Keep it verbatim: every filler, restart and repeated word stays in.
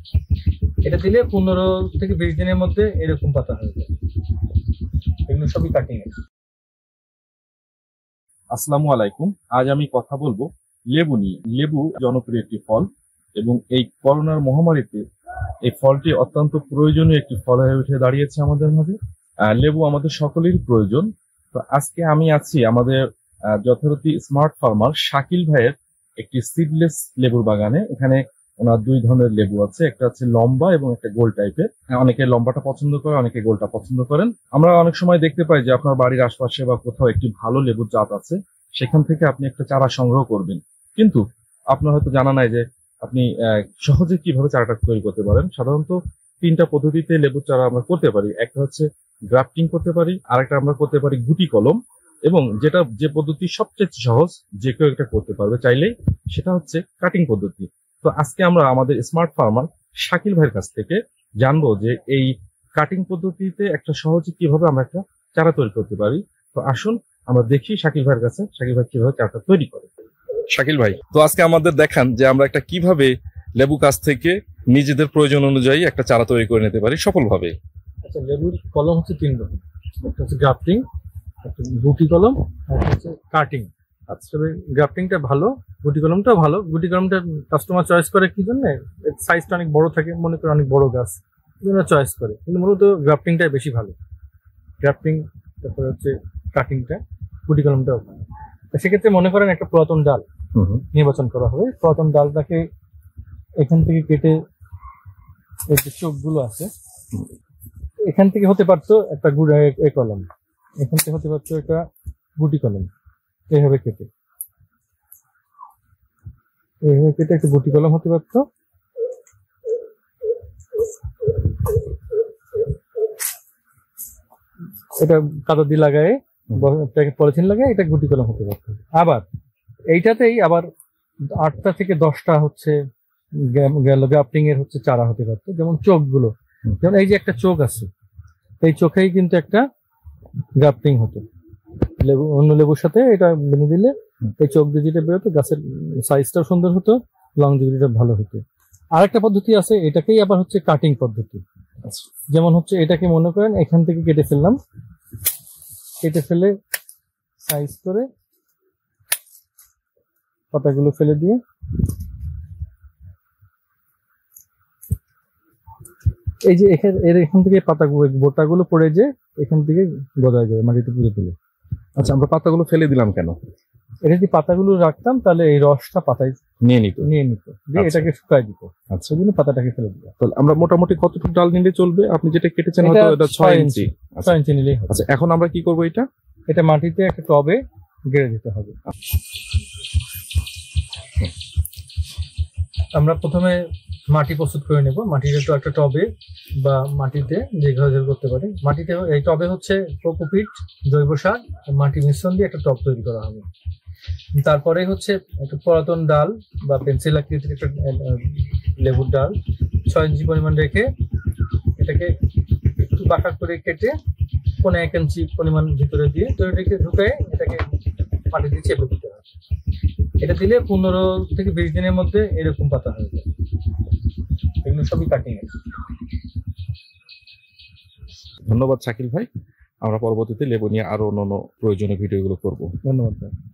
এটা দিলে পনেরো থেকে বিশ দিনের মধ্যে এরকম পাতা হয়ে যায়। এগুলো সবই কাটিং এর। আসসালামু আলাইকুম। আজ আমি কথা বলবো লেবু নিয়ে। লেবু জনপ্রিয় একটি ফল এবং এই করোনার মহামারীতে এই ফলটি অত্যন্ত প্রয়োজনীয় একটি ফল হয়ে উঠে দাঁড়িয়েছে আমাদের মাঝে। আহ, লেবু আমাদের সকলেরই প্রয়োজন। তো আজকে আমি আছি আমাদের আহ, যথারীতি স্মার্ট ফার্মার শাকিল ভাইয়ের একটি সিডলেস লেবুর বাগানে। এখানে ওনার দুই ধরনের লেবু আছে, একটা হচ্ছে লম্বা এবং একটা গোল টাইপের। অনেকে লম্বাটা পছন্দ করে, অনেকে গোলটা পছন্দ করেন। আমরা অনেক সময় দেখতে পাই যে আপনার বাড়ির আশপাশে বা কোথাও একটি ভালো লেবুর জাত আছে, সেখান থেকে আপনি একটা চারা সংগ্রহ করবেন, কিন্তু আপনার হয়তো জানা নাই যে আপনি আহ, সহজে কিভাবে চারাটা তৈরি করতে পারেন। সাধারণত তিনটা পদ্ধতিতে লেবুর চারা আমরা করতে পারি। একটা হচ্ছে গ্রাফটিং করতে পারি, আরেকটা আমরা করতে পারি গুটি কলম, এবং যেটা যে পদ্ধতি সবচেয়ে সহজ, যে কেউ এটা করতে পারবে চাইলেই, সেটা হচ্ছে কাটিং পদ্ধতি। তো আজকে আমরা আমাদের স্মার্ট ফার্মার শাকিল ভাইয়ের কাছ থেকে জানবো যে এই কাটিং পদ্ধতিতে একটা সহজে কিভাবে আমরা একটা চারা তৈরি করতে পারি। তো আসুন আমরা দেখি শাকিল ভাইয়ের কাছে শাকিল ভাই কিভাবে চারাটা তৈরি করে। শাকিল ভাই, তো আজকে আমাদের দেখান যে আমরা একটা কিভাবে লেবু গাছ থেকে নিজেদের প্রয়োজন অনুযায়ী একটা চারা তৈরি করে নিতে পারি সফলভাবে। আচ্ছা, লেবুর কলম হচ্ছে তিন রকম। একটা হচ্ছে গ্রাফটিং, একটা গুটি কলম, আর একটা হচ্ছে কাটিং। আচ্ছা, তবে গ্রাফটিংটা ভালো, গুটি কলমটাও ভালো। গুটি কলমটা কাস্টমার চয়েস করে কি জন্য, সাইজটা অনেক বড় থাকে, মনে করে অনেক বড় গাছ, এই জন্য চয়েস করে। কিন্তু মূলত গ্রাফটিংটাই বেশি ভালো। গ্রাফটিং, তারপরে হচ্ছে কাটিংটা, গুটি কলমটাও ভালো। সেক্ষেত্রে মনে করেন একটা পুরাতন ডাল নির্বাচন করা হবে। পুরাতন ডালটাকে এখান থেকে কেটে, এই যে চোখগুলো আছে, এখান থেকে হতে পারতো একটা গুড়া এ কলম, এখান থেকে হতে পারতো একটা গুটি কলম। এইভাবে কেটে এইভাবে কেটে একটা গুটি কলম হতে পারতো। এটা কাদা দিয়ে লাগায়, পলিথিন লাগায়, এটা গুটি কলম হতে পারতো। আবার এইটাতেই আবার আটটা থেকে দশটা হচ্ছে গেল গ্রাফটিং এর হচ্ছে চারা হতে পারতো। যেমন চোখগুলো, যেমন এই যে একটা চোখ আছে, এই চোখেই কিন্তু একটা গ্রাফটিং হতো। লেবু, অন্য লেবুর সাথে এটা বেঁধে দিলে এই চোখ দিয়ে যেটা বেরোতো, গাছের সাইজটাও সুন্দর হতো, লংজিভিটিটা ভালো হতো। আরেকটা পদ্ধতি আছে, এটাকেই আবার হচ্ছে কাটিং পদ্ধতি। যেমন হচ্ছে এটাকে মনে করেন এখান থেকে কেটে ফেললাম, কেটে ফেলে সাইজ করে পাতাগুলো ফেলে দিয়ে এই যে এখানে এর এখান থেকে পাতাগুলো, বোটাগুলো পড়ে যে এখান থেকে গজায় যায়, মাটিতে পুড়ে ফেলে। আচ্ছা, আমরা পাতাগুলো ফেলে দিলাম কেন? এটা যদি পাতাগুলো রাখতাম তাহলে এই রসটা পাতায় নিয়ে নিত নিয়ে নিত দিয়ে এটাকে শুকায় দিত। আচ্ছা, ওই জন্য পাতাটাকে ফেলে দিত। তাহলে আমরা মোটামুটি কতটুকু ডাল নিলে চলবে? আপনি যেটা কেটেছেন হয়তো এটা ছয় ইঞ্চি। ছয় ইঞ্চি নিলেই হবে। আচ্ছা, এখন আমরা কি করবো? এটা এটা মাটিতে একটা টবে গেড়ে দিতে হবে। আমরা প্রথমে মাটি প্রস্তুত করে নেব। মাটিতে তো একটা টবে বা মাটিতে যে ঘরে করতে পারি, মাটিতে এই টবে হচ্ছে কোকোপিট, জৈব সার, মাটি মিশ্রণ দিয়ে একটা টব তৈরি করা হবে। তারপরে হচ্ছে একটা পুরাতন ডাল বা পেন্সিল আকৃতির একটা লেবুর ডাল ছয় ইঞ্চি পরিমাণ রেখে এটাকে একটু বাঁকা করে কেটে পনেরো এক ইঞ্চি পরিমাণ ভিতরে দিয়ে তৈরিটাকে ঢুকে এটাকে মাটি দিয়ে চেপে দিতে হবে। এটা দিলে পনেরো থেকে বিশ দিনের মধ্যে এরকম পাতা হয়ে যায়। এগুলো সবই কাটিং এর। ধন্যবাদ শাকিল ভাই। আমরা পরবর্তীতে লেবু নিয়ে আরো অন্যান্য প্রয়োজনীয় ভিডিওগুলো করবো। ধন্যবাদ।